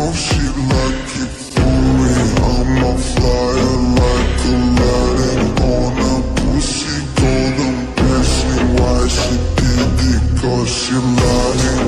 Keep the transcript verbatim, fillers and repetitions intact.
know she like it for me. I'm a flyer like Aladdin on a pussy golden blessing. Why she did it? Cause she lying.